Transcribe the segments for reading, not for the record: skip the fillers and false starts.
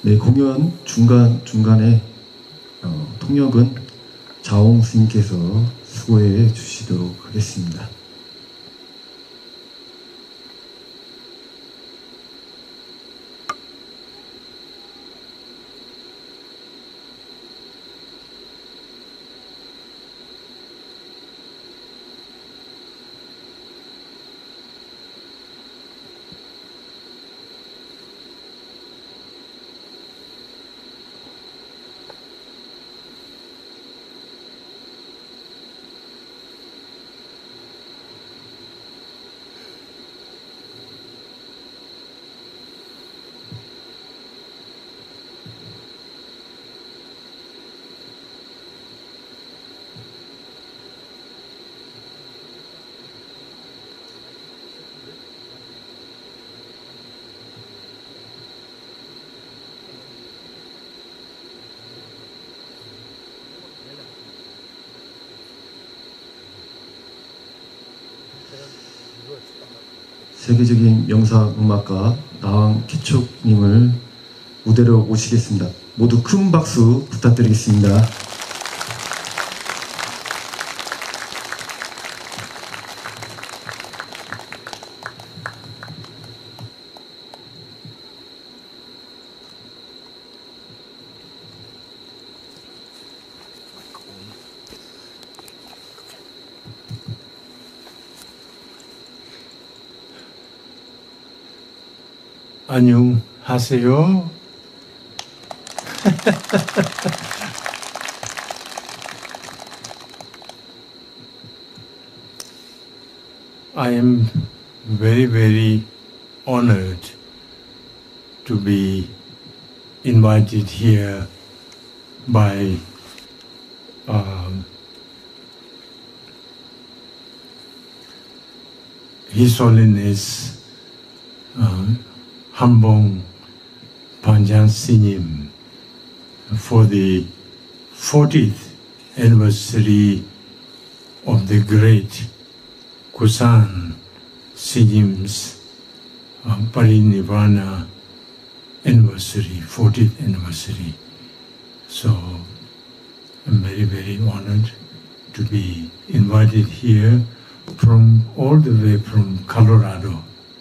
네, 공연 중간중간에 통역은 자옹 스님께서 수고해 주시도록 하겠습니다. 세계적인 명상음악가 나왕 키촉님을 무대로 모시겠습니다. 모두 큰 박수 부탁드리겠습니다. 안녕하세요. I am very honored to be invited here by His Holiness Hambong Panjang Sinim for the 40th anniversary of the great Kusan Sinim's Parinirvana anniversary, 40th anniversary. So I'm very honored to be invited here from all the way from Colorado.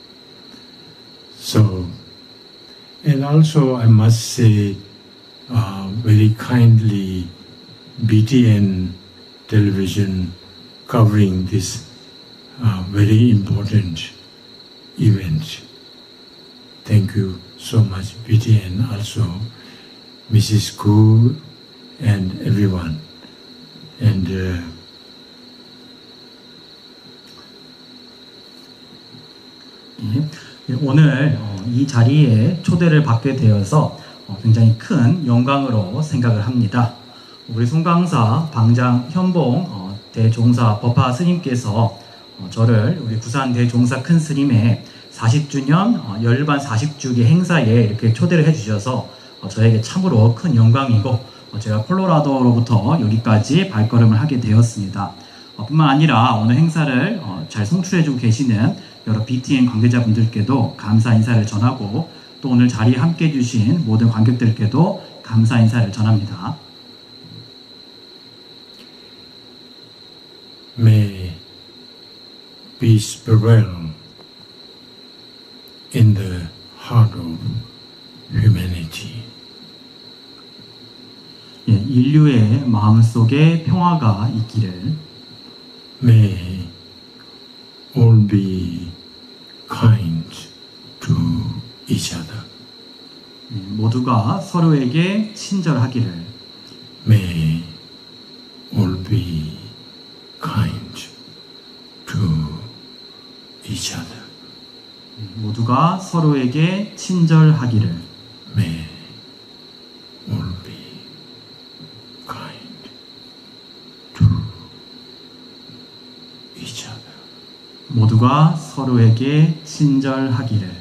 So, and also I must say, very kindly, BTN television covering this very important event. Thank you so much, BTN, also Mrs. Koo and everyone. And 오늘 이 자리에 초대를 받게 되어서 굉장히 큰 영광으로 생각을 합니다. 우리 송강사 방장 현봉 대종사 법화 스님께서 저를 우리 부산 대종사 큰 스님의 40주년 열반 40주기 행사에 이렇게 초대를 해주셔서 저에게 참으로 큰 영광이고 제가 콜로라도로부터 여기까지 발걸음을 하게 되었습니다. 뿐만 아니라 오늘 행사를 잘 송출해주고 계시는 여러 BTN 관계자분들께도 감사 인사를 전하고 또 오늘 자리에 함께 해주신 모든 관객들께도 감사 인사를 전합니다. May peace prevail in the heart of humanity. 인류의 마음속에 평화가 있기를. May all be kind to each other. 모두가 서로에게 친절하기를. May all be kind to each other. 모두가 서로에게 친절하기를. May all be kind to each other. 모두가 서로에게 친절하기를.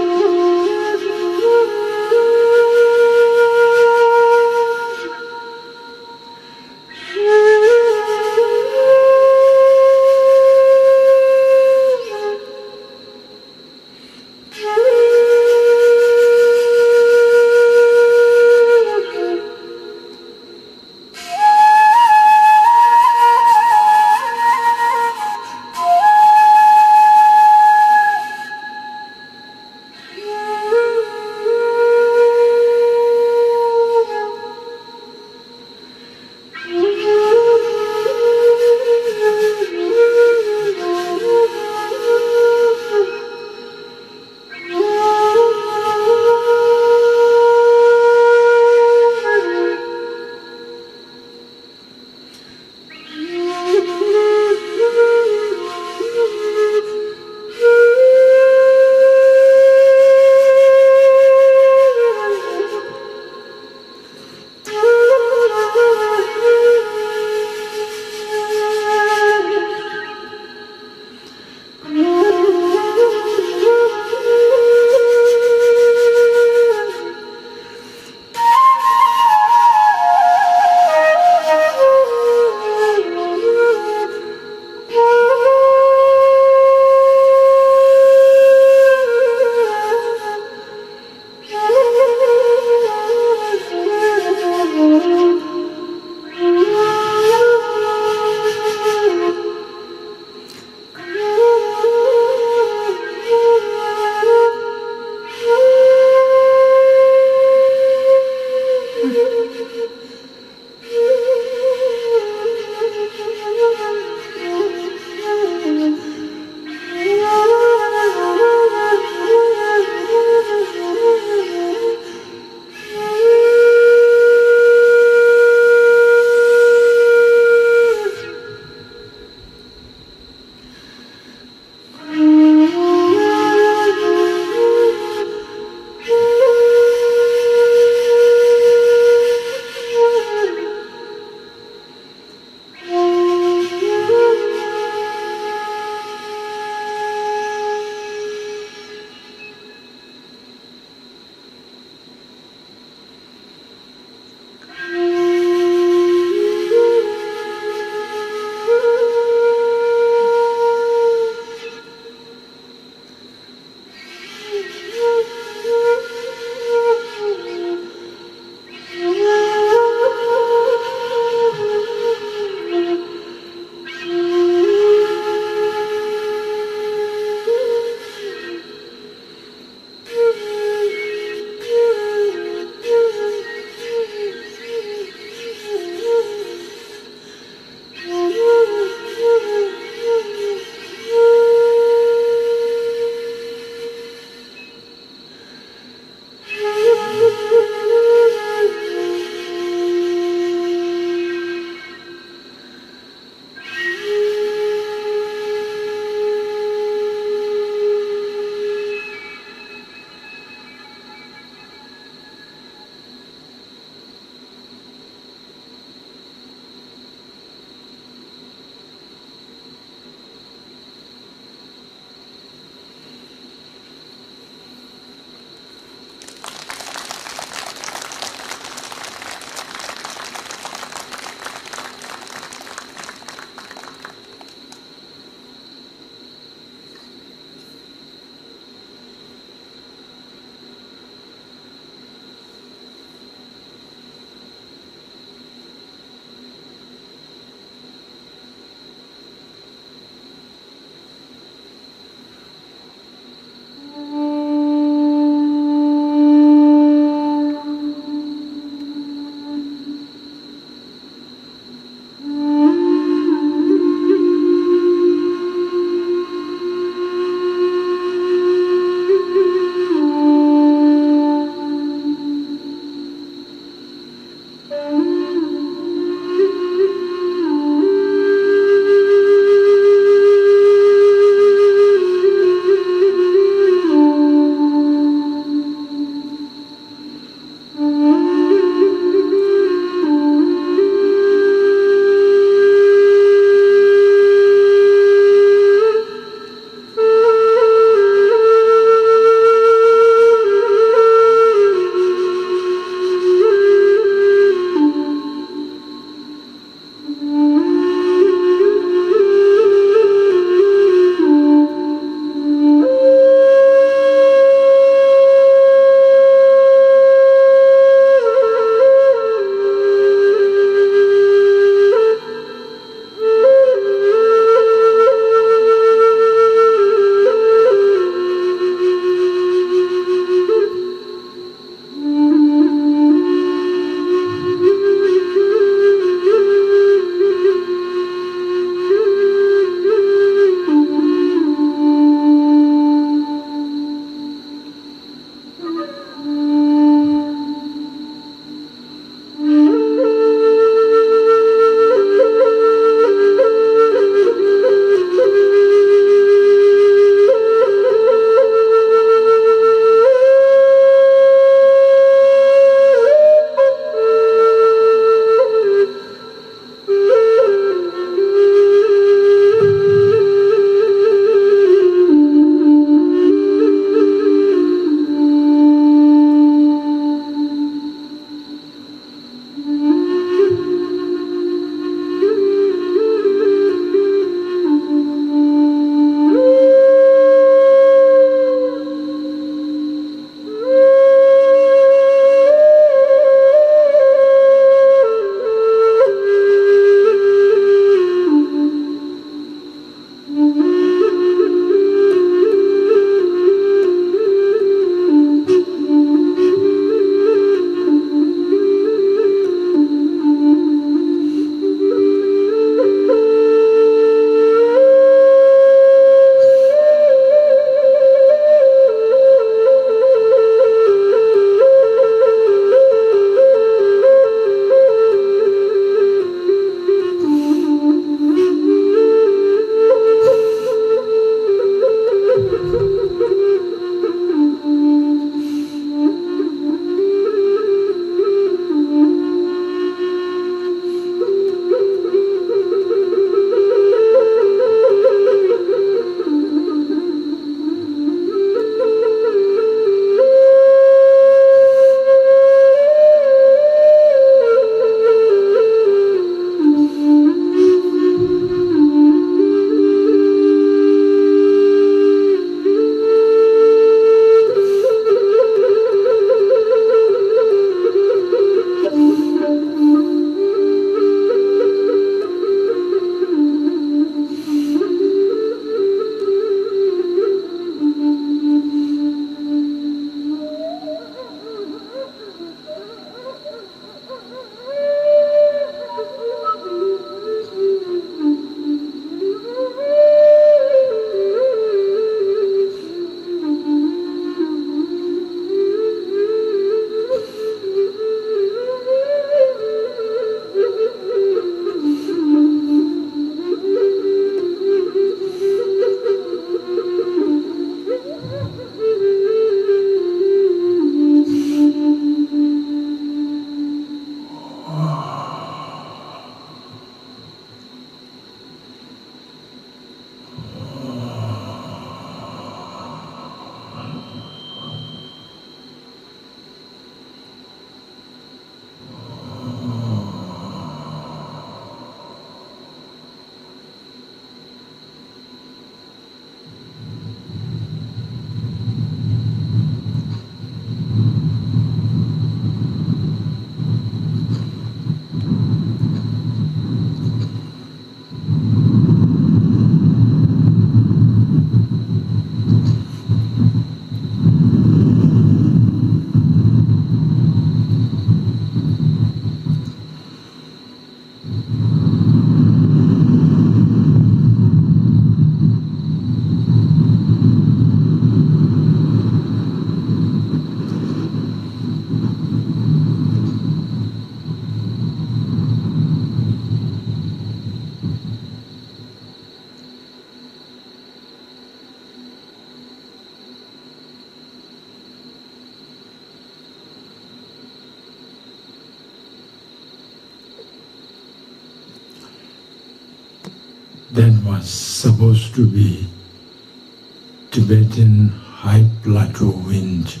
that was supposed to be Tibetan high plateau wind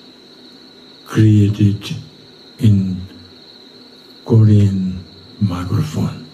created in Korean microphone.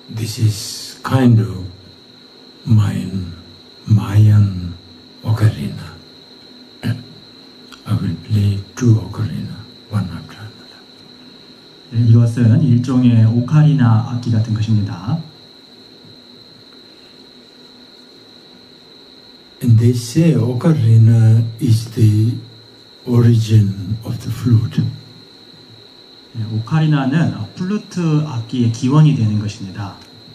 this is kind of my Mayan ocarina. I will play two ocarina, one after another. 네, 이것은 일종의 오카리나 악기 같은 것입니다. And they say ocarina is the origin of the flute. 네, 오카리나는 플루트 악기의 기원이 되는 것입니다.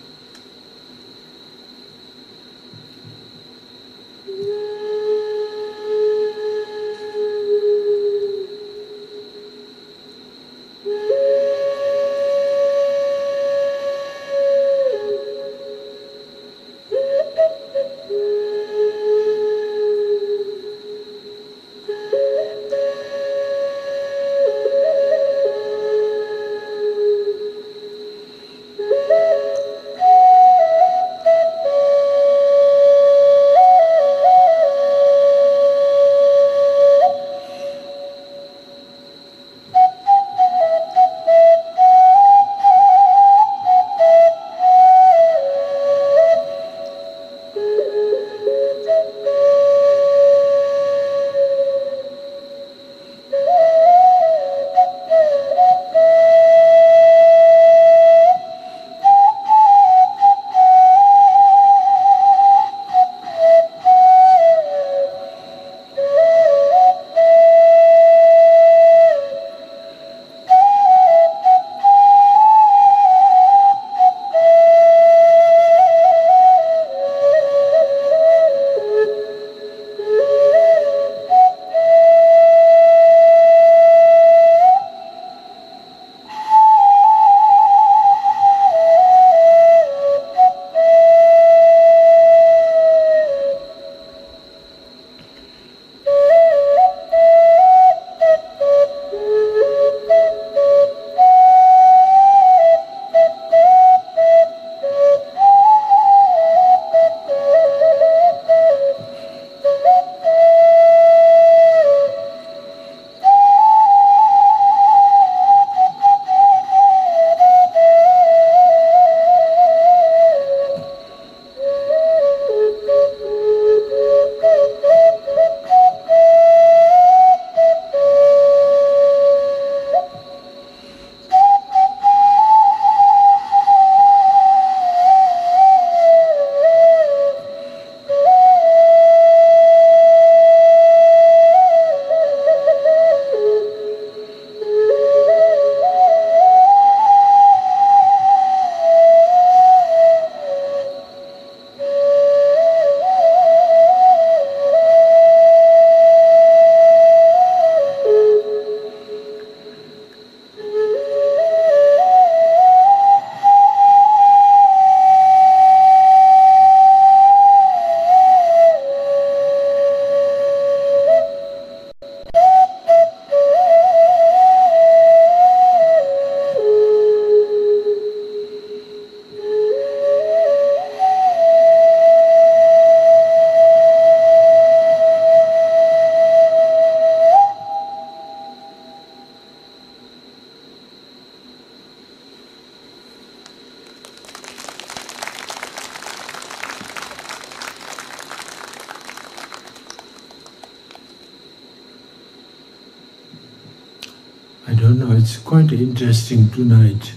I don't know, it's quite interesting tonight.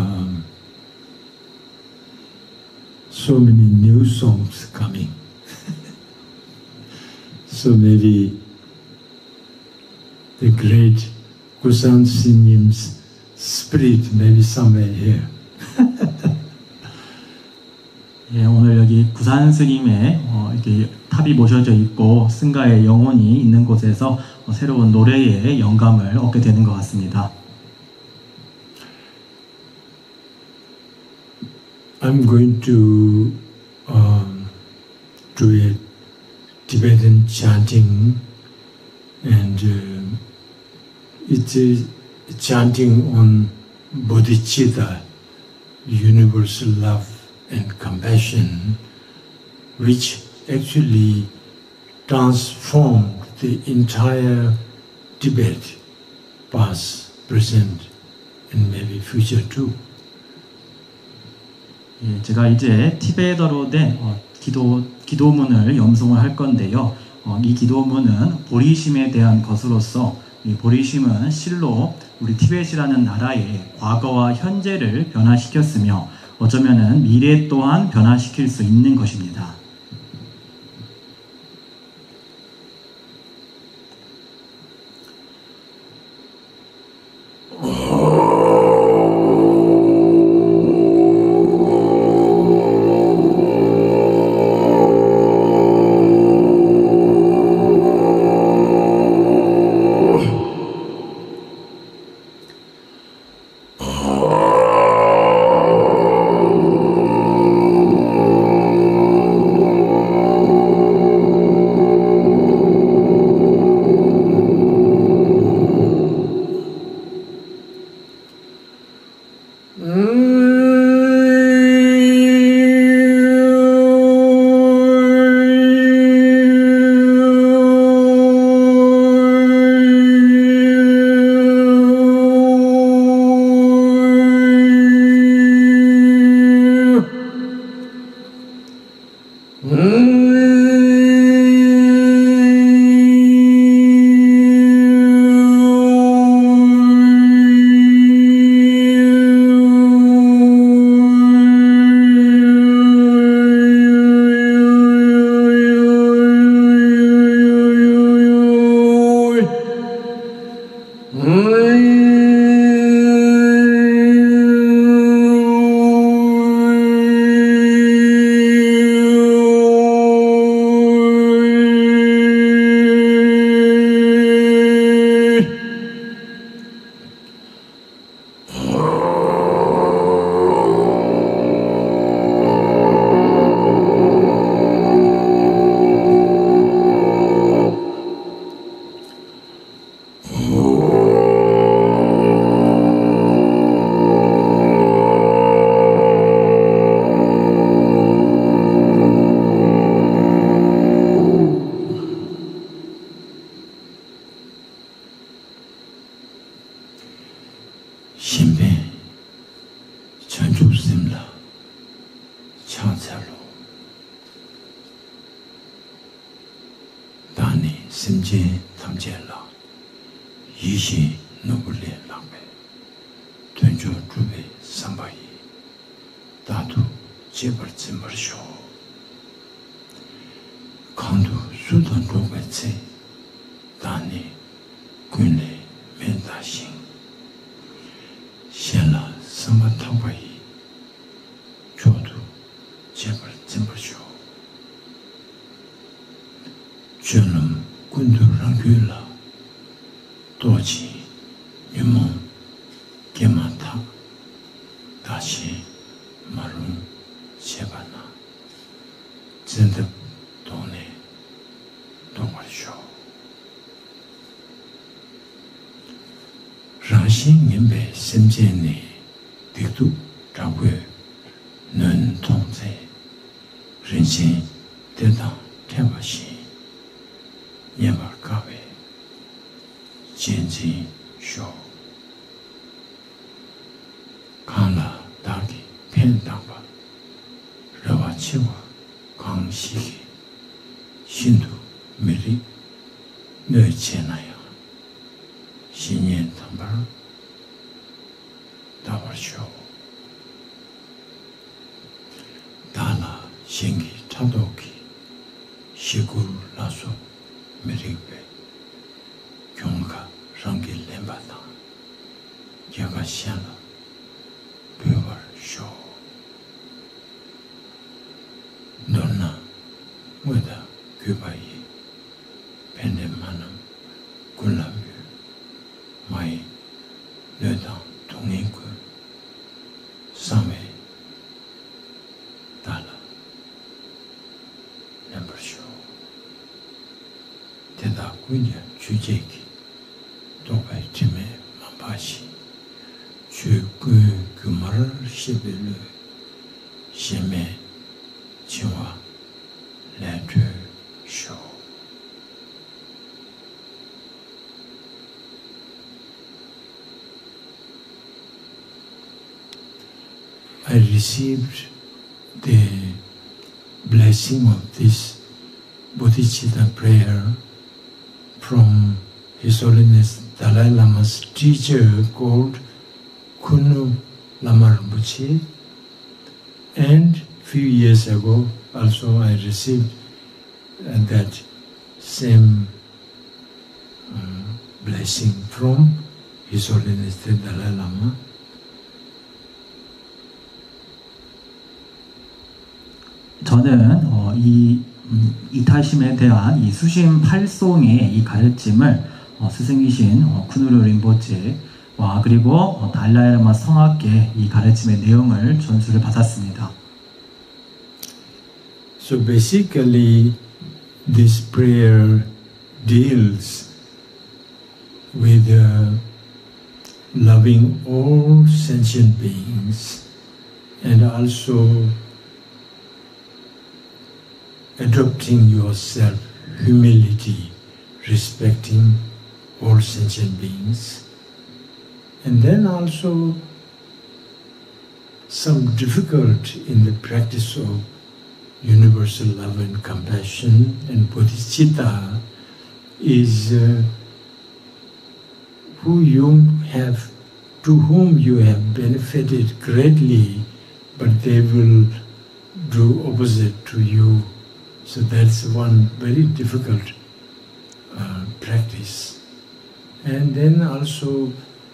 So many new songs coming. So maybe the great Kusan Sinim's spirit may be somewhere here. 예, 오늘 여기 구산 스님의 이렇게 탑이 모셔져 있고 승가의 영혼이 있는 곳에서 새로운 노래의 영감을 얻게 되는 것 같습니다. I'm going to do a Tibetan chanting, and it's a chanting on bodhicitta, universal love and compassion, which actually transformed the entire Tibet, past, present, and maybe future too. 예, 제가 이제 티베트어로 된 기도문을 염송을 할 건데요. 이 기도문은 보리심에 대한 것으로서 이 보리심은 실로 우리 티베트라는 나라의 과거와 현재를 변화시켰으며 어쩌면은 미래 또한 변화시킬 수 있는 것입니다. 신배 전 죽습니다. 창살로 다니 심지 탐제라 이시 노블레 랑베 된조 주베 삼바이 다도 제발 쯤버쇼 강도 수단 조베체 다니 군레 멘다싱 신라 성만탕바이 조도 제발 쯤버쇼 저는 군도랑 교라 도지 유몽 개만타 다시 마룬 제바나 진득 돈에 동아쇼 라신 인배 심제니 딕두 자괴 는 통제人心 대당 개마시 예말가웨 진진쇼 강라 다기 펜당바 러와치와 강시기 신두 미리 너체나야 신년 탐발 다발쇼 다나 신기 차도기 시구라소 미리베 경가 랑기 렘바다 야가시아나 벼발쇼 너나 왜다 규바이 펜데만음 굴라뮤 마이 너당 동행구 삼회 달라 렘버쇼 대다 군야 주제기 동바이 팀에 만바시 그 말을 시빌르 시메 지와 레드 쇼 I received blessing of this bodhicitta prayer from His Holiness Dalai Lama's teacher called Khunu Lama Rinpoche. And few years ago also I received that same blessing from His Holiness the Dalai Lama. 저는 이 이타심에 대한 이 수심 8송의 이 가르침을 스승이신 쿠누르 린포체와 그리고 달라이라마 성악계 이 가르침의 내용을 전수를 받았습니다. So basically, this prayer deals with loving all sentient beings and also adopting yourself, humility, respecting all sentient beings, and then also some difficulty in the practice of universal love and compassion and bodhicitta is to whom you have benefited greatly, but they will do opposite to you. So that's one very difficult practice. And then also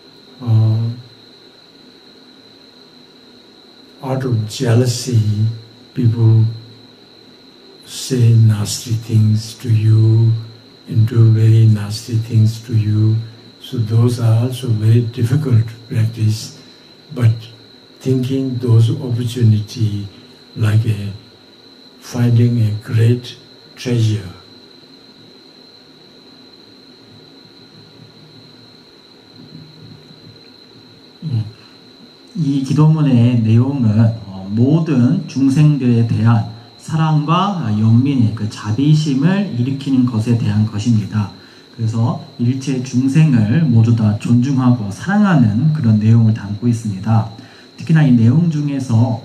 out of jealousy, people say nasty things to you and do very nasty things to you. So those are also very difficult practice. But thinking those opportunity like finding a great treasure. 이 기도문의 내용은 모든 중생들에 대한 사랑과 연민의 그 자비심을 일으키는 것에 대한 것입니다. 그래서 일체 중생을 모두 다 존중하고 사랑하는 그런 내용을 담고 있습니다. 특히나 이 내용 중에서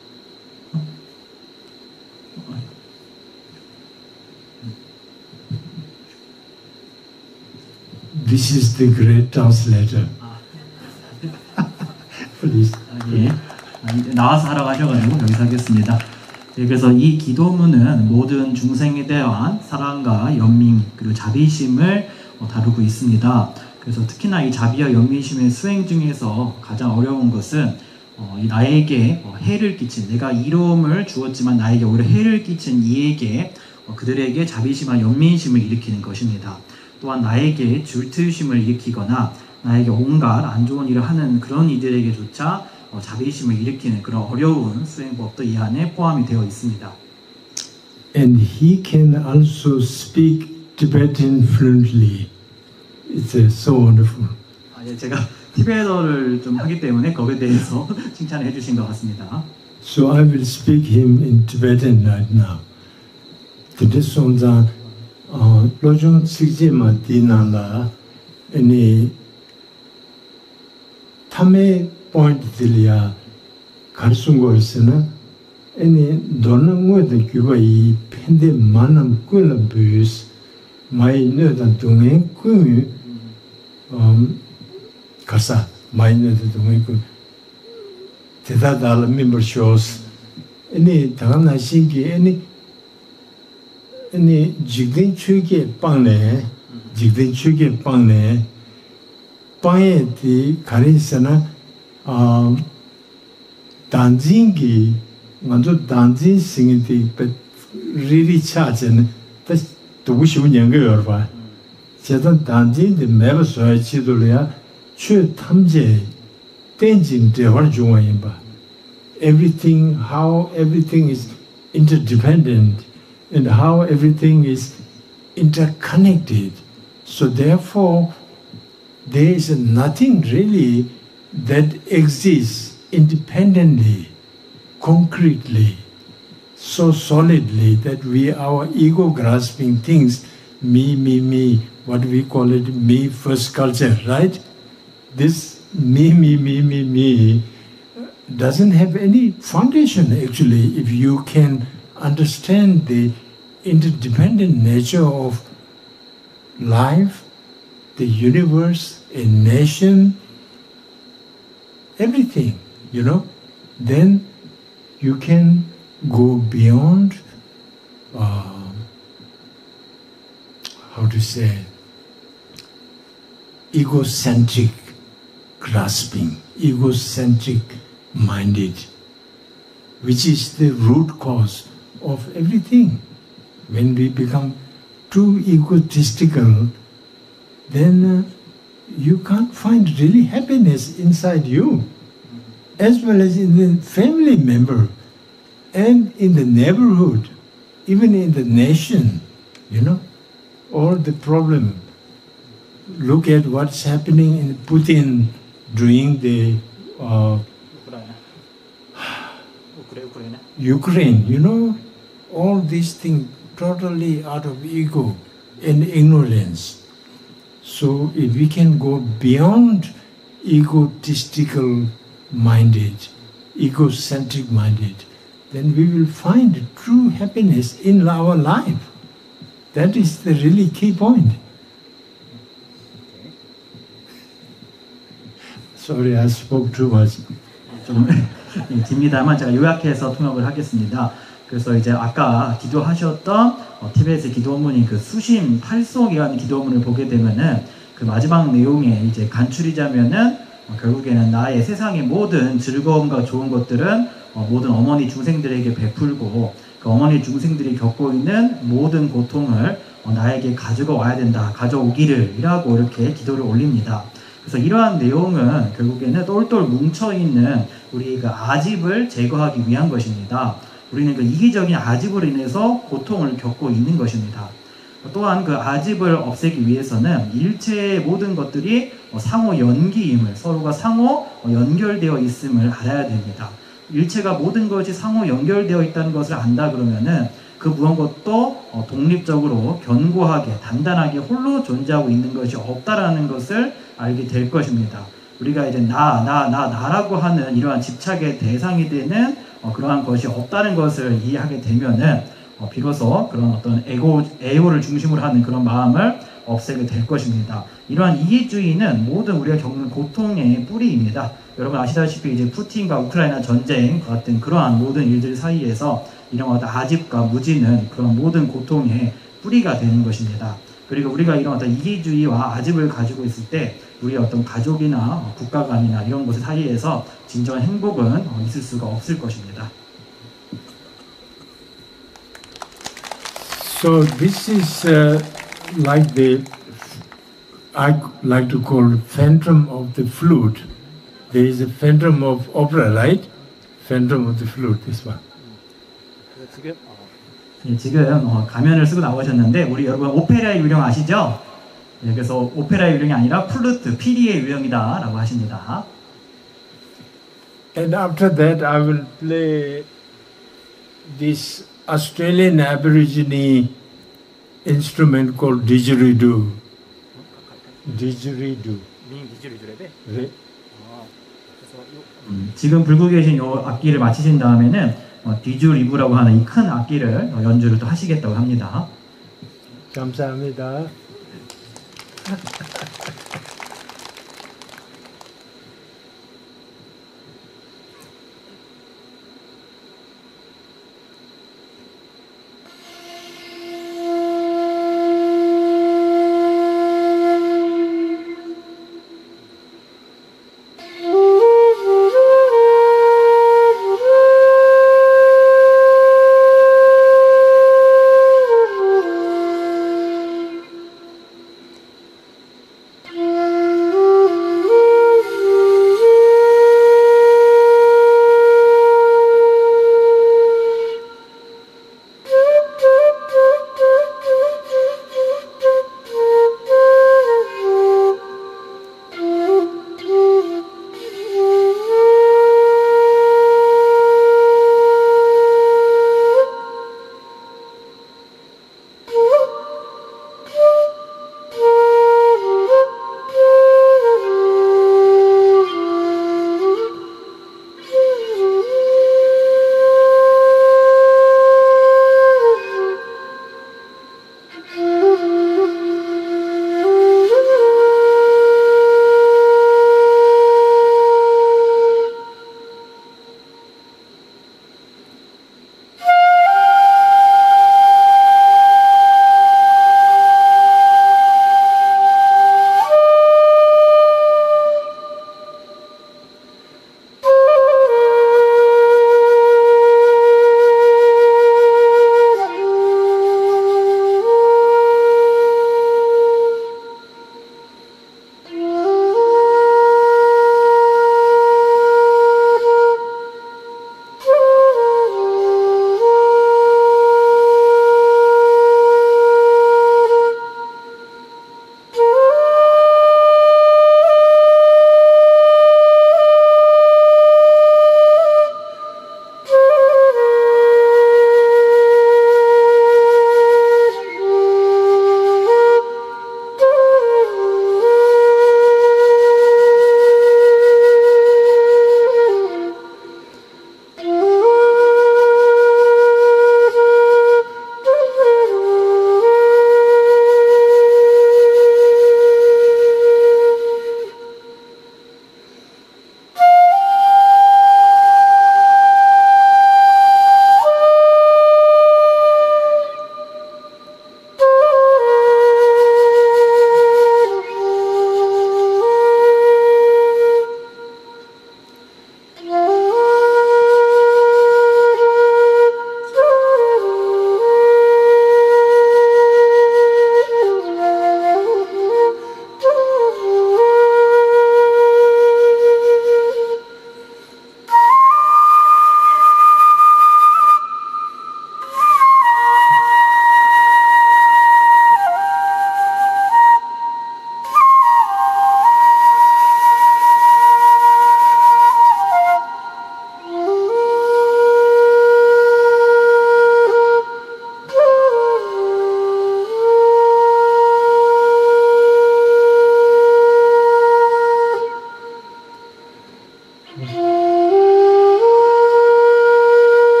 This is the great translator. Please. 예, 나와서 하라고 하셔가지고 여기서 하겠습니다. 예, 그래서 이 기도문은 모든 중생에 대한 사랑과 연민 그리고 자비심을 다루고 있습니다. 그래서 특히나 이 자비와 연민심의 수행 중에서 가장 어려운 것은 나에게 해를 끼친, 내가 이로움을 주었지만 나에게 오히려 해를 끼친 이에게 그들에게 자비심과 연민심을 일으키는 것입니다. 또한 나에게 질투심을 일으키거나 나에게 온갖 안 좋은 일을 하는 그런 이들에게조차 자비심을 일으키는 그런 어려운 수행법도 이 안에 포함이 되어 있습니다. And he can also speak Tibetan fluently. It's so wonderful. 예, 제가 티베터를 좀 하기 때문에 거기에 대해서 칭찬해 주신 것 같습니다. So I will speak him in Tibetan right now. Today sonza lojong sikje ma dinala any 탐의 포인트들이야 가르친 것은 any 도는 것도 그거 이 팬데 만남 꾸는 부스 마이너던 동에 꾸미 가사 마이너던 동에 그 대다달 멤버 쇼스 any 다른 신기 any 직된 추게 빵네 직된 추게 빵네 빵에디 가리스나 단진기 먼저 단진 생이디 really 차지는 또 쉬운 연구여 봐. 제가 단진의 매번 소치도려야 최 탐제 땡진 대화 중앙에 봐. Everything, how everything is interdependent and how everything is interconnected. So therefore, there is nothing really that exists independently, concretely, so solidly that our ego grasping things, me, what we call it, me first culture, right? This me doesn't have any foundation actually if you can understand the interdependent nature of life, the universe, a nation, everything, then you can go beyond, egocentric grasping, egocentric minded, which is the root cause of everything. When we become too egotistical, then you can't find really happiness inside you, as well as in the family member, and in the neighborhood, even in the nation, all the problem. Look at what's happening in Putin during the Ukraine, all these things totally out of ego and ignorance. So if we can go beyond egotistical minded, egocentric minded, then we will find true happiness in our life. That is the really key point. Sorry, I spoke too much. 좀 깁니다만 제가 요약해서 통역을 하겠습니다. 그래서 이제 아까 기도하셨던 티베트의 기도문인 그 수심 8속이라는 기도문을 보게 되면은 그 마지막 내용에 이제 간추리자면은 결국에는 나의 세상의 모든 즐거움과 좋은 것들은 모든 어머니 중생들에게 베풀고 그 어머니 중생들이 겪고 있는 모든 고통을 나에게 가지고 와야 된다, 가져오기를 이라고 이렇게 기도를 올립니다. 그래서 이러한 내용은 결국에는 똘똘 뭉쳐있는 우리 그 아집을 제거하기 위한 것입니다. 우리는 그 이기적인 아집으로 인해서 고통을 겪고 있는 것입니다. 또한 그 아집을 없애기 위해서는 일체의 모든 것들이 상호 연기임을, 서로가 상호 연결되어 있음을 알아야 됩니다. 일체가 모든 것이 상호 연결되어 있다는 것을 안다 그러면은 그 무엇것도 독립적으로 견고하게 단단하게 홀로 존재하고 있는 것이 없다라는 것을 알게 될 것입니다. 우리가 이제 나라고 하는 이러한 집착의 대상이 되는 그러한 것이 없다는 것을 이해하게 되면은 비로소 그런 어떤 에고를 중심으로 하는 그런 마음을 없애게 될 것입니다. 이러한 이기주의는 모든 우리가 겪는 고통의 뿌리입니다. 여러분 아시다시피 이제 푸틴과 우크라이나 전쟁 같은 그러한 모든 일들 사이에서 이런 어떤 아집과 무지는 그런 모든 고통의 뿌리가 되는 것입니다. 그리고 우리가 이런 어떤 이기주의와 아집을 가지고 있을 때 우리의 어떤 가족이나 국가 간이나 이런 곳 사이에서 진정한 행복은 있을 수가 없을 것입니다. So this is like I like to call phantom of the flute. There is a phantom of opera, right? Phantom of the flute, this one. 지금 가면을 쓰고 나오셨는데 우리 여러분 오페라의 유령 아시죠? 네, 그래서 오페라의 유령이 아니라 플루트, 피리의 유령이다 라고 하십니다. And after that I will play this Australian Aborigine instrument called didgeridoo. Didgeridoo. 네. 지금 불고 계신 이 악기를 마치신 다음에는 디주리브라고 하는 이 큰 악기를 연주를 또 하시겠다고 합니다. 감사합니다.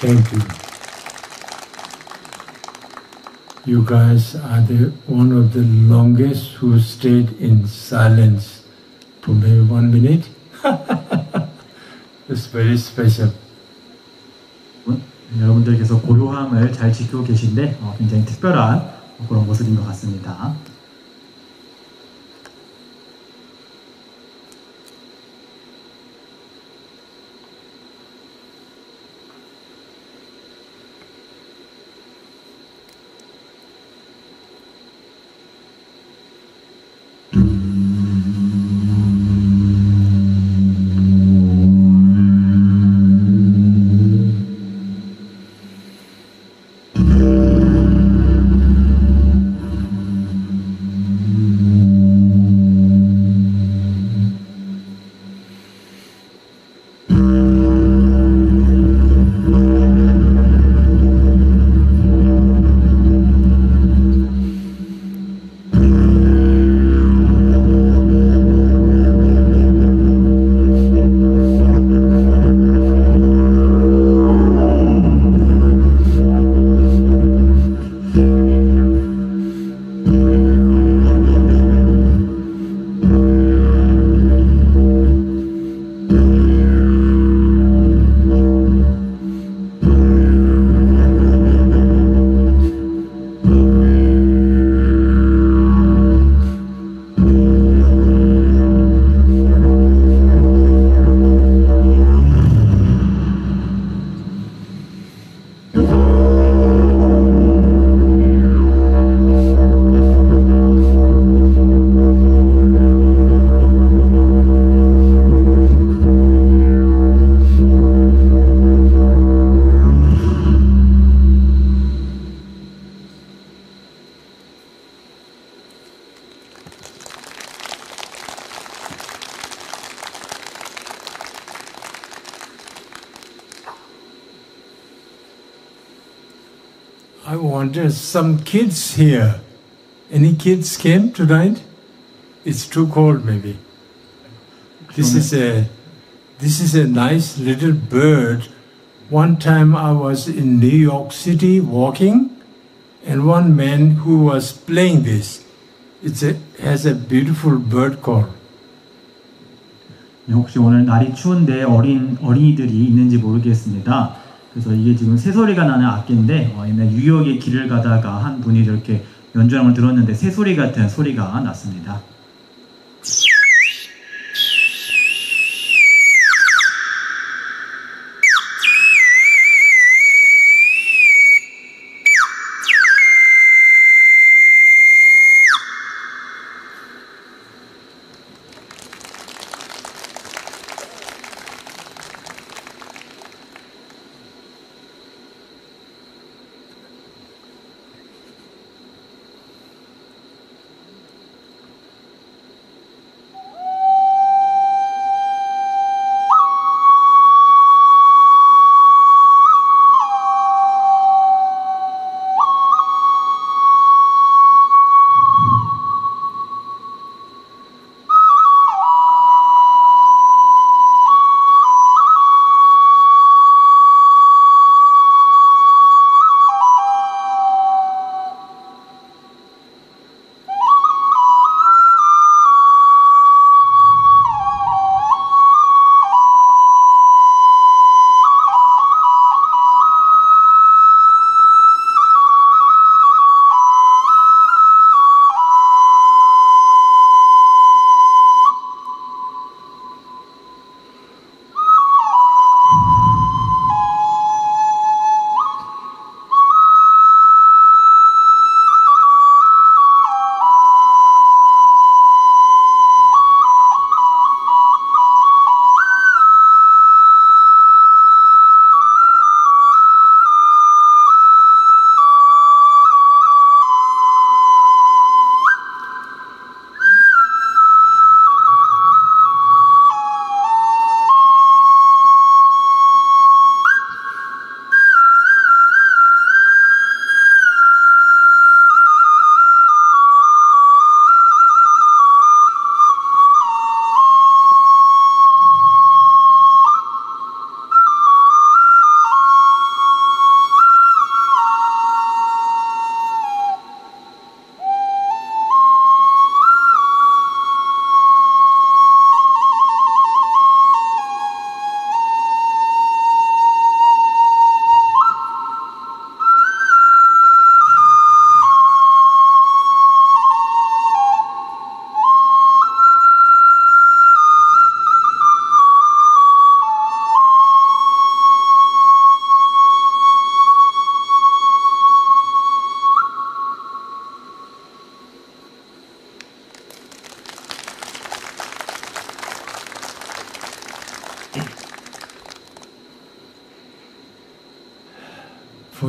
Thank you. You guys are one of the longest who stayed in silence for maybe 1 minute. It's very special. 여러분들께서 고요함을 잘 지키고 계신데 굉장히 특별한 그런 모습인 것 같습니다. I wanted some kids here. Any kids came tonight? It's too cold, maybe. This is a nice little bird. One time I was in New York City walking, and one man who was playing this. Has a beautiful bird call. 혹시 오늘 날이 추운데 어린이들이 있는지 모르겠습니다. 그래서 이게 지금 새소리가 나는 악기인데 옛날 뉴욕의 길을 가다가 한 분이 이렇게 연주하는 걸 들었는데 새소리 같은 소리가 났습니다.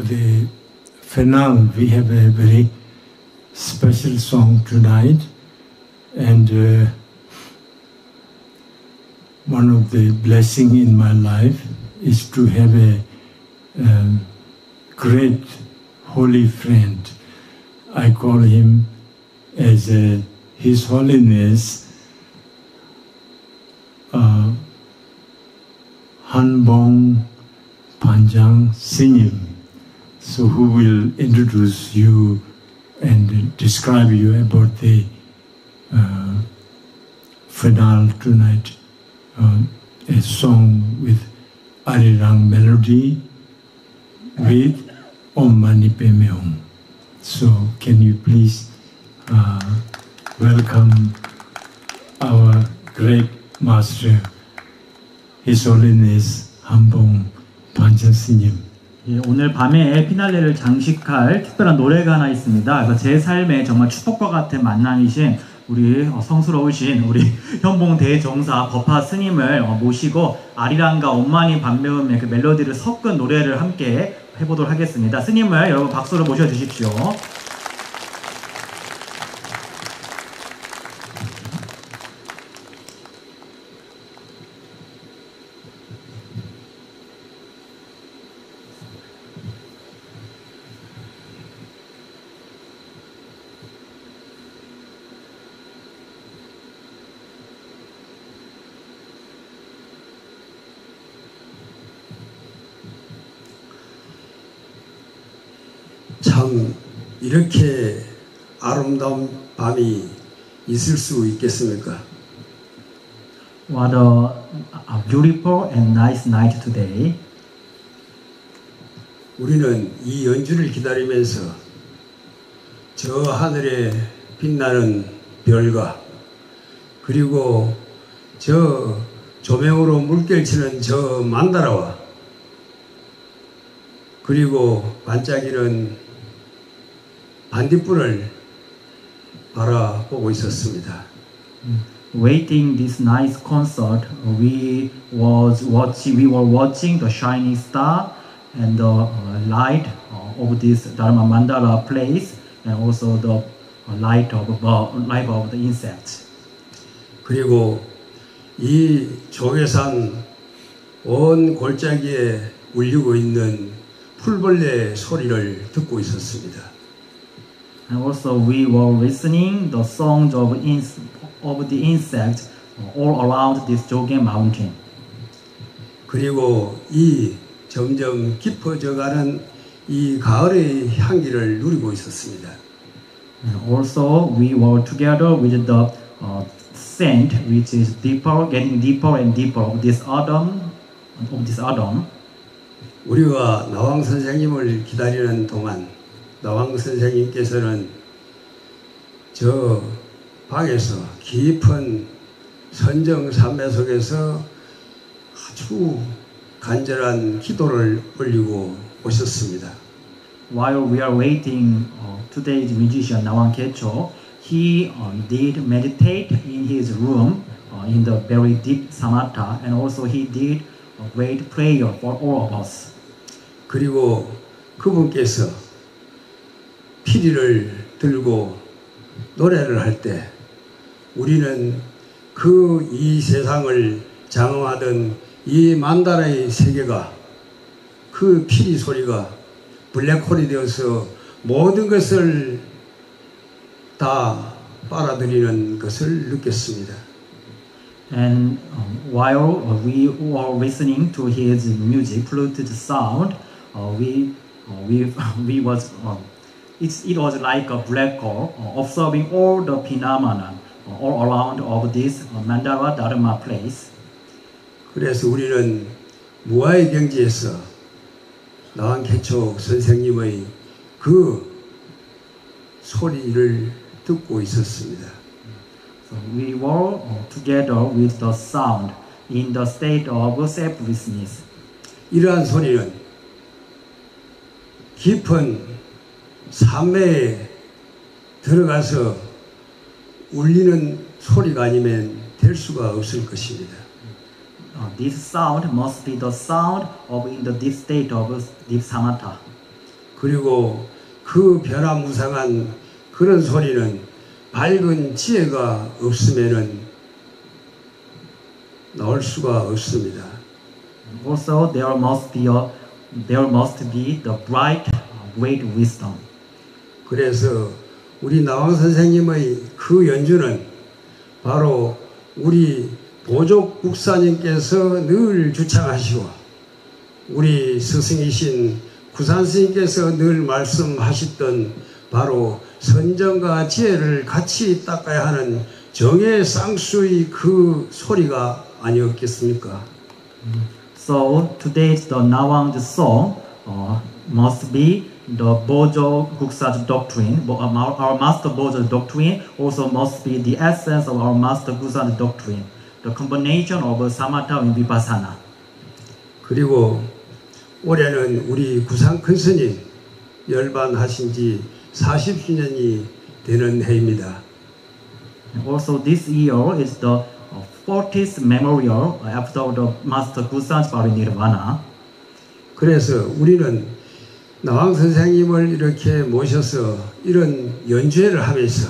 the finale, we have a very special song tonight, and one of the blessings in my life is to have a great holy friend. I call him as His Holiness Hanbong Panjang Sinim, so who will introduce you and describe you about the finale tonight. A song with Arirang melody with Om Mani Padme Hum. So can you please welcome our great master, His Holiness Hanbong Panjang Sinim. 예, 오늘 밤에 피날레를 장식할 특별한 노래가 하나 있습니다. 그래서 제 삶에 정말 축복과 같은 만남이신 우리 성스러우신 우리 현봉 대종사 법화 스님을 모시고 아리랑과 엄마니 반매음의 그 멜로디를 섞은 노래를 함께 해보도록 하겠습니다. 스님을 여러분 박수로 모셔주십시오. 참 이렇게 아름다운 밤이 있을 수 있겠습니까? What a beautiful and nice night today. 우리는 이 연주를 기다리면서 저 하늘에 빛나는 별과 그리고 저 조명으로 물결치는 저 만다라와 그리고 반짝이는 반딧불을 바라보고 있었습니다. Waiting this nice concert, we were watching the shining star and the light of this Dharma Mandala place, and also the light of the insects. 그리고 이 조계산 온 골짜기에 울리고 있는 풀벌레 소리를 듣고 있었습니다. And also we were listening the songs of the insects all around this Jogen mountain. 그리고 이 점점 깊어져가는 이 가을의 향기를 누리고 있었습니다. And also we were together with the scent which is deeper, getting deeper and deeper of this autumn. 우리가 나왕 선생님을 기다리는 동안 나왕 선생님께서는 저 방에서 깊은 선정 삼매 속에서 아주 간절한 기도를 올리고 오셨습니다. While we are waiting today's musician Nawang Khecho, he did meditate in his room in the very deep samatha, and also he did a great prayer for all of us. 그리고 그분께서 피리를 들고 노래를 할 때 우리는 그 이 세상을 장엄하던 이 만다라의 세계가 그 피리 소리가 블랙홀이 되어서 모든 것을 다 빨아들이는 것을 느꼈습니다. And while we were listening to his music, fluted sound, it was like a black hole observing all the phenomena all around of this Mandara Dharma place. 그래서 우리는 무아의 경지에서 나왕 개초 선생님의 그 소리를 듣고 있었습니다. So we were together with the sound in the state of selflessness. 이러한 소리는 깊은 산매에 들어가서 울리는 소리가 아니면 될 수가 없을 것입니다. This sound must be the sound of in the deep state of deep samatha. 그리고 그 변화무쌍한 그런 소리는 밝은 지혜가 없으면은 나올 수가 없습니다. Also, there must be the bright, great wisdom. 그래서 우리 나왕 선생님의 그 연주는 바로 우리 보족 국사님께서 늘 주창하시고 우리 스승이신 구산 스님께서 늘 말씀하셨던 바로 선정과 지혜를 같이 닦아야 하는 정의 쌍수의 그 소리가 아니었겠습니까? So today's the Nawang song must be the Bojo Guksaj doctrine. Our master Bojo doctrine also must be the essence of our master Guksaj doctrine. The combination of Samatha and Vipassana. 그리고 올해는 우리 구산 큰 스님 열반하신 지 40주년이 되는 해입니다. Also this year is the 40th memorial after the Master Guksaj Parinirvana. 그래서 우리는 나왕 선생님을 이렇게 모셔서 이런 연주회를 하면서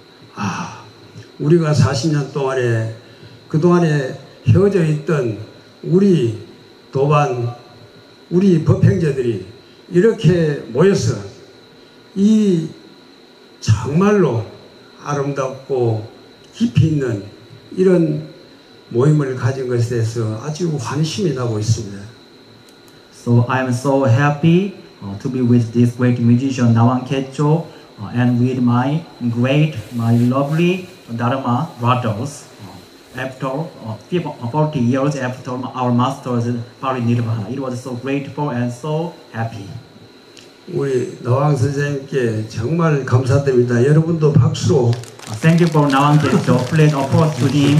우리가 40년 동안에 그동안에 헤어져 있던 우리 도반 우리 법행자들이 이렇게 모여서 이 정말로 아름답고 깊이 있는 이런 모임을 가진 것에 대해서 아주 환심이 나고 있습니다. So I am so happy to be with this great musician Nawang Khecho and with my lovely Dharma brothers after 40 years after our master's Parinirvana. It was so grateful and so happy. 우리 나왕 선생님께 정말 감사드립니다. 여러분도 박수로 Thank you for Nawang Khecho. Please applause to him.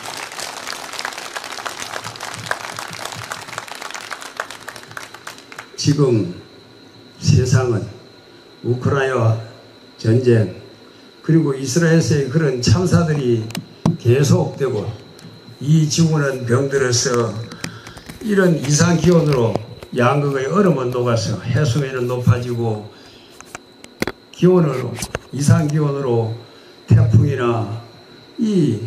지금 세상은 우크라이나 전쟁 그리고 이스라엘에서의 그런 참사들이 계속되고 이 지구는 병들어서 이런 이상기온으로 양극의 얼음은 녹아서 해수면은 높아지고 기온으로 이상기온으로 태풍이나 이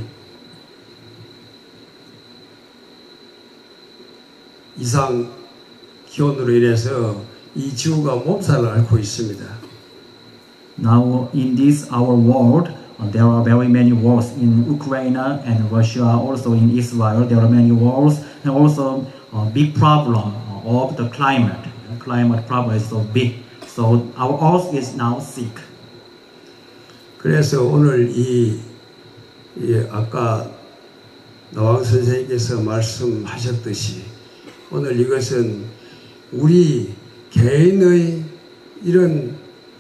이상기온으로 인해서 이 지구가 몸살을 앓고 있습니다. Now in this our world there are very many wars in Ukraine and Russia, also in Israel there are many wars and also big problem of the climate. Climate problem is so big. So our earth is now sick. 그래서 오늘 아까 나왕 선생님께서 말씀하셨듯이 오늘 이것은 우리 개인의 이런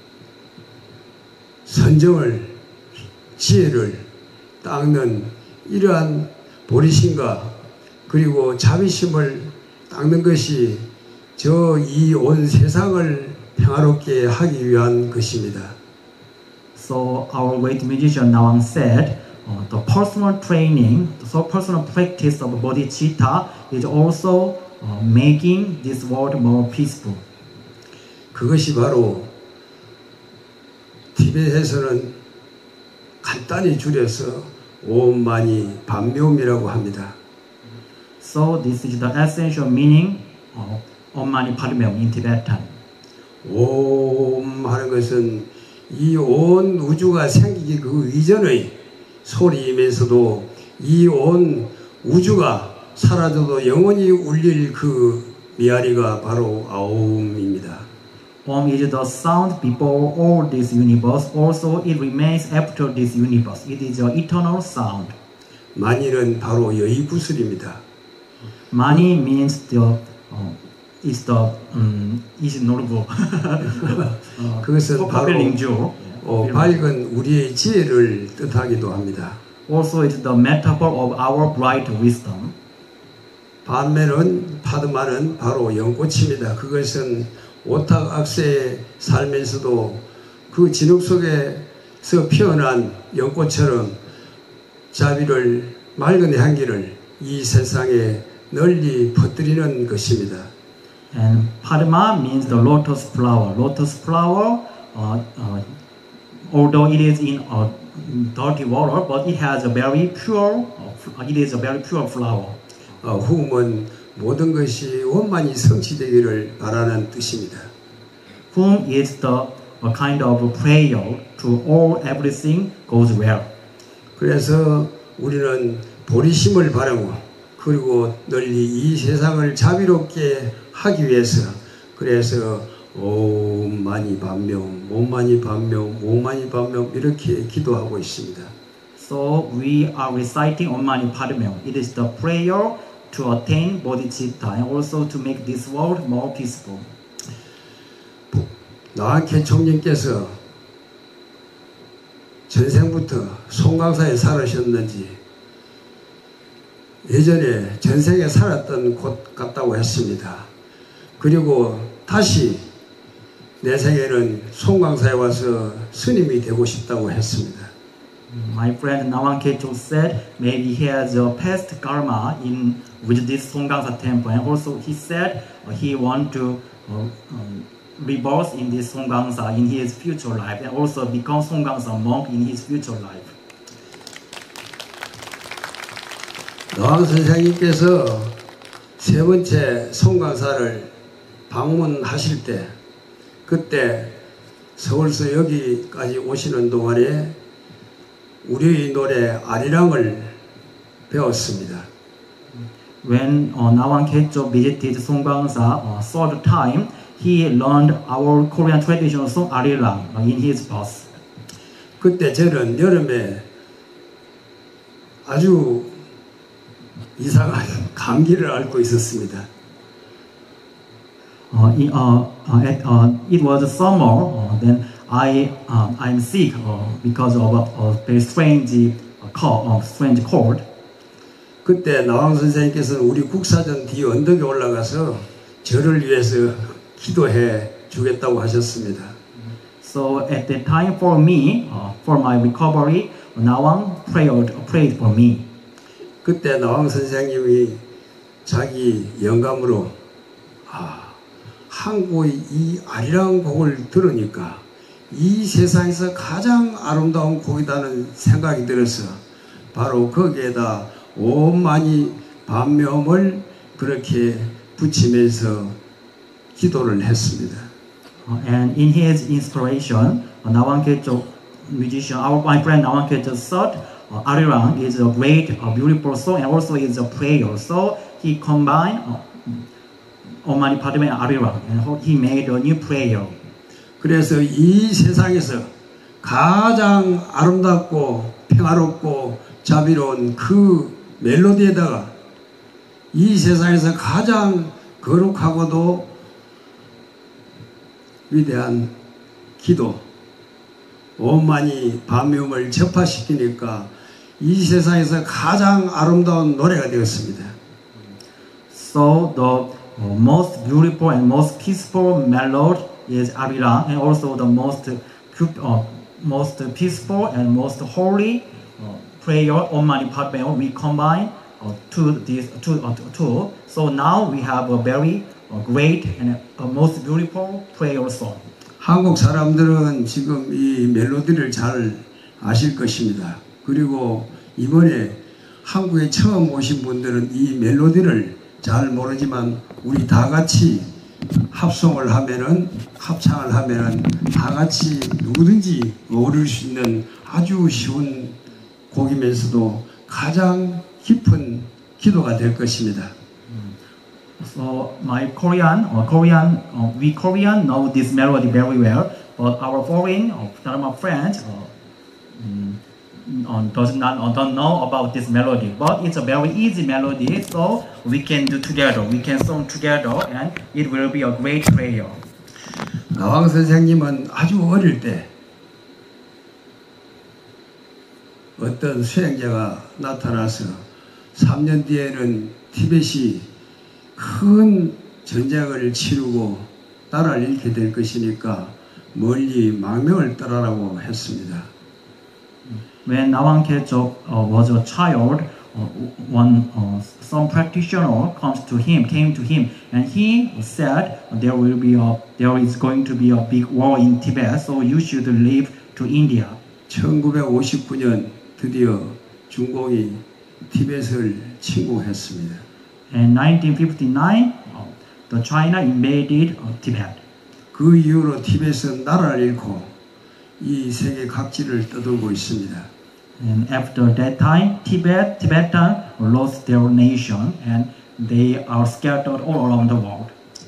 선정을 지혜를 닦는 이러한 보리심과 그리고 자비심을 닦는 것이 저 이 온 세상을 평화롭게 하기 위한 것입니다. So our great musician Nawang said, the personal training, the personal practice of bodhicitta is also making this world more peaceful. 그것이 바로 티베트에서는 간단히 줄여서 옴마니 반묘음이라고 합니다. So this is the essential meaning of Om Mani Padme Hum in Tibetan. 옴 하는 것은 이 온 우주가 생기기 그 이전의 소리이면서도 이 온 우주가 사라져도 영원히 울릴 그 미아리가 바로 아옴입니다. Om is the sound before all this universe. Also, it remains after this universe. It is the eternal sound. 만이는 바로 여의구슬입니다. Mani means is normal. 그것은 바로 Lingju. 밝은 우리의 지혜를 뜻하기도 합니다. Also, it's the metaphor of our bright wisdom. 반면은 파드마는 바로 연꽃입니다. 그것은 오탁악세에 살면서도 그 진흙 속에서 피어난 연꽃처럼 자비를 맑은 향기를 이 세상에 널리 퍼뜨리는 것입니다. And Padma means the lotus flower. Lotus flower, although it is in dirty water, but it has a very pure. It is a very pure flower. whom은 모든 것이 원만히 성취되기를 바라는 뜻입니다. Whom is the a kind of prayer to all everything goes well. 그래서 우리는 보리심을 바라고 그리고 널리 이 세상을 자비롭게 하기 위해서 그래서 옴 마니 반명, 옴 마니 반명, 옴 마니 반명 이렇게 기도하고 있습니다. So we are reciting Om Mani Padme. It is the prayer to attain bodhicitta and also to make this world more peaceful. 나한테 총님께서 전생부터 송강사에 살으셨는지 예전에 전생에 살았던 곳 같다고 했습니다. 그리고 다시 내 생에는 송강사에 와서 스님이 되고 싶다고 했습니다. My friend Nawang Khecho said maybe he has a past karma with this Songgangsa temple, and also he said he want to rebirth in this Songgangsa in his future life, and also become Songgangsa monk in his future life. 나왕 선생님께서 세 번째 송강사를 방문하실 때 그때 서울서 여기까지 오시는 동안에 우리의 노래 아리랑을 배웠습니다. When Nawang Khecho visited Songgangsa third time, he learned our Korean traditional song Arirang in his bus. 그때 저는 여름에 아주 이상한 감기를 앓고 있었습니다. It was summer. Then I'm sick because of a very strange cold. 그때 나왕 선생님께서는 우리 국사전 뒤 언덕에 올라가서 저를 위해서 기도해 주겠다고 하셨습니다. So at that time for me, for my recovery, Nawang prayed for me. 그때 나왕 선생님이 자기 영감으로 한국의 이 아리랑 곡을 들으니까 이 세상에서 가장 아름다운 곡이라는 생각이 들어서 바로 거기에다 옴 마니 반명을 그렇게 붙이면서 기도를 했습니다. And in his inspiration, Nawang Khecho musician, my friend Nawang Khecho thought Arirang is a great, beautiful song and also is a prayer. So he combined Om Mani Padme and Arirang, and he made a new prayer. 그래서 이 세상에서 가장 아름답고 평화롭고 자비로운 그 멜로디에다가 이 세상에서 가장 거룩하고도 위대한 기도 옴 마니 반명을 접화시키니까 이 세상에서 가장 아름다운 노래가 되었습니다. So the most beautiful and most peaceful melody is Arirang, and also the most peaceful and most holy prayer Om Mani Padme. We combine these two. So now we have a very great and most beautiful prayer song. 한국 사람들은 지금 이 멜로디를 잘 아실 것입니다. 그리고 이번에 한국에 처음 오신 분들은 이 멜로디를 잘 모르지만 우리 다 같이 합창을 하면은 다 같이 누구든지 어울릴 수 있는 아주 쉬운 곡이면서도 가장 깊은 기도가 될 것입니다. So my we Korean know this melody very well, but our foreign Dharma friends don't know about this melody. But it's a very easy melody, so we can do together. We can sing together, and it will be a great prayer. 나왕 선생님은 아주 어릴 때 어떤 수행자가 나타나서 3년 뒤에는 티벳이 큰 전쟁을 치르고 나라를 잃게 될 것이니까 멀리 망명을 떠나라고 했습니다. When Nawang Khecho was a child, some practitioner came to him, and he said there is going to be a big war in Tibet, so you should leave to India. 1959년 드디어 중공이 티벳을 침공했습니다. In 1959, the China invaded Tibet. 그 이후로 티벳은 나라를 잃고 이 세계 각지를 떠돌고 있습니다. And after that time, Tibetan lost their nation, and they are scattered all around the world.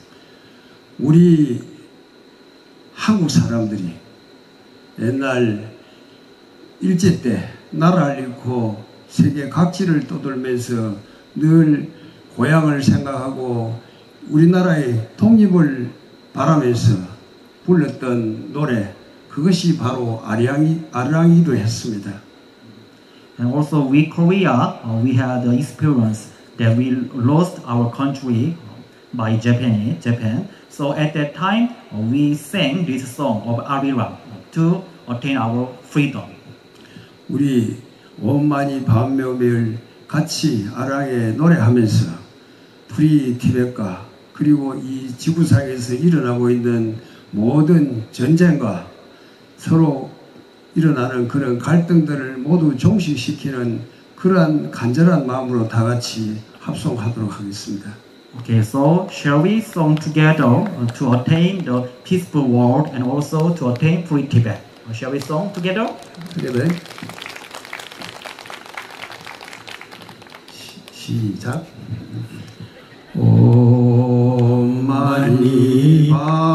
우리 한국 사람들이 옛날 일제 때 나라를 잃고 세계 각지를 떠돌면서 늘 고향을 생각하고 우리나라의 독립을 바라면서 불렀던 노래, 그것이 바로 아리랑이기도 했습니다. And also we Korea, we had the experience that we lost our country by Japan. So at that time, we sang this song of Arirang to attain our freedom. 우리 원만히 반묘멸 같이 아랑에 노래하면서 프리 티벳과 그리고 이 지구상에서 일어나고 있는 모든 전쟁과 서로 일어나는 그런 갈등들을 모두 종식시키는 그러한 간절한 마음으로 다 같이 합송하도록 하겠습니다. Okay, so shall we sing together to attain the peaceful world and also to attain free Tibet? Shall we sing together? 그러면 시작. 옴 마니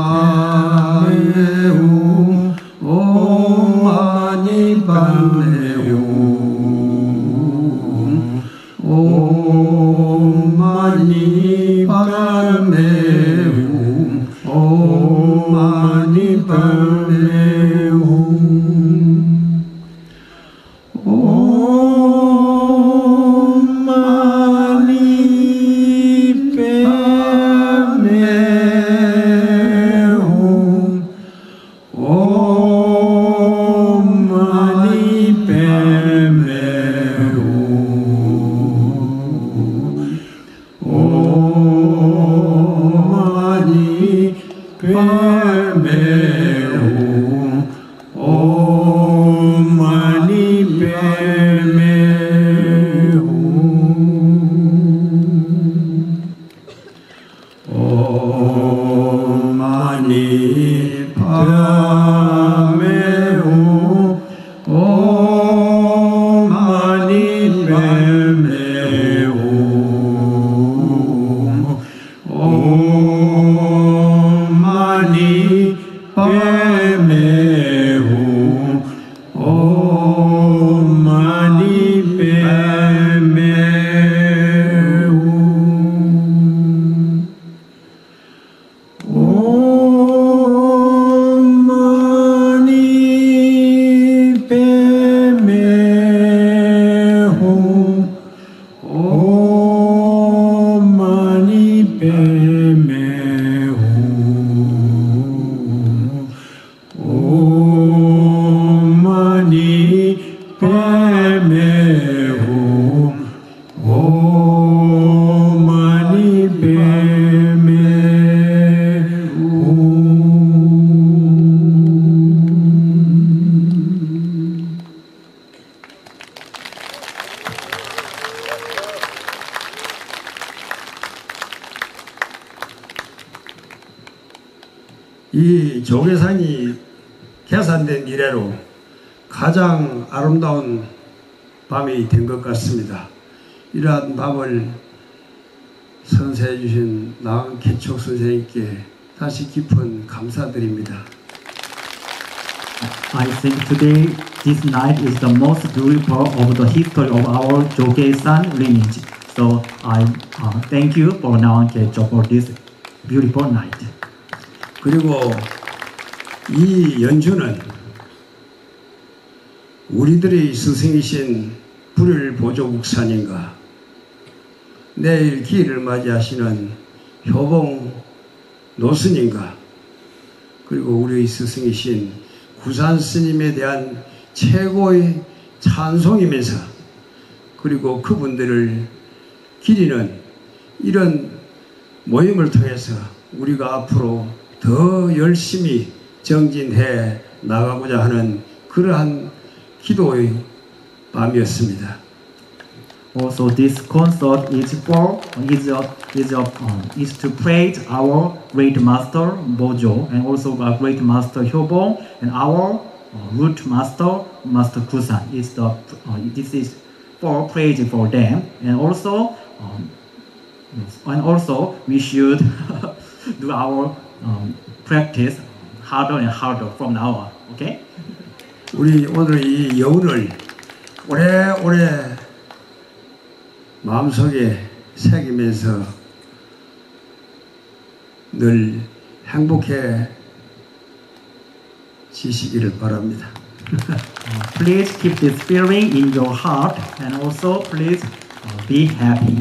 밤에오 옴 마니 밤에오 옴 마니 밤에오 옴 마니 밤에오 이 조계산이 계산된 이래로 가장 아름다운 밤이 된 것 같습니다. 이러한 밤을 선사해 주신 나은개촉 선생님께 다시 깊은 감사드립니다. I think today, this night is the most beautiful of the history of our Jogaesan lineage. So I thank you for Nawan Kechok for this beautiful night. 그리고 이 연주는 우리들의 스승이신 불일 보조 국사님과 내일 기일을 맞이하시는 효봉 노스님과 그리고 우리의 스승이신 구산 스님에 대한 최고의 찬송이면서 그리고 그분들을 기리는 이런 모임을 통해서 우리가 앞으로 더 열심히 정진해 나가고자 하는 그러한 기도의 밤이었습니다. Also, this concert is to praise our great master Bojo and also our great master Hyobong and our root master Master Kusan. This is for praise for them, and also we should do our practice harder and harder from now on. Okay? 우리 오늘 이 여운을 오래오래 마음속에 새기면서 늘 행복해지시기를 바랍니다. Please keep this feeling in your heart and also please be happy.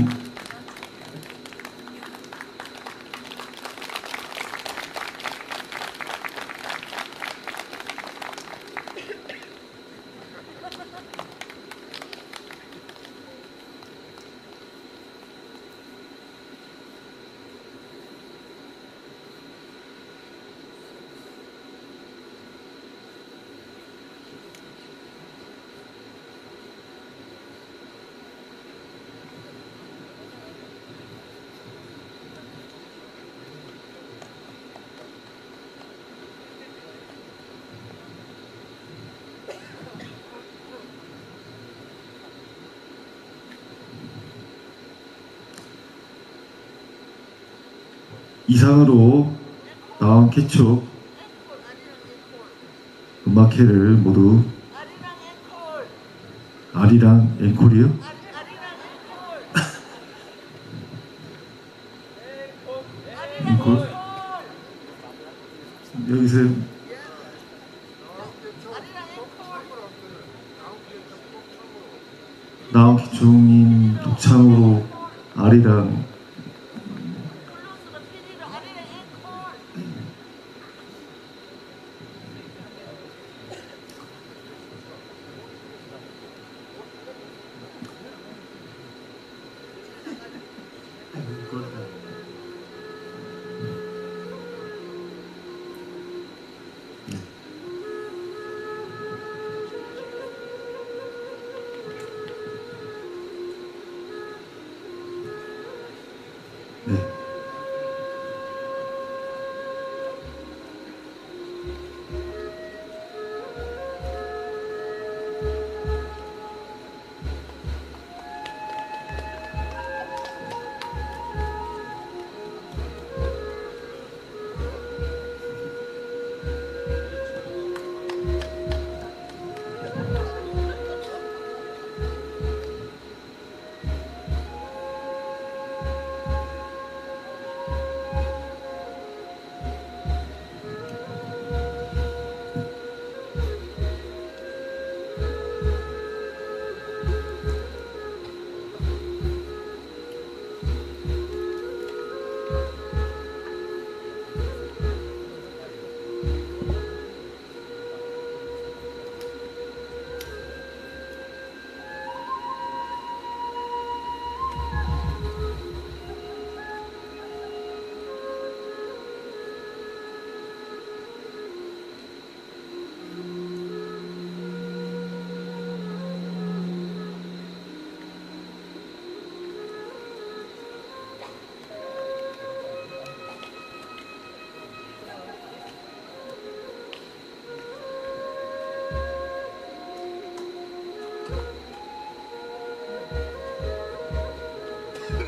이상으로 나온 개척 음악회를 모두 아리랑 앵콜이요? 앵콜? 여기서 나온 개척님 독창으로 아리랑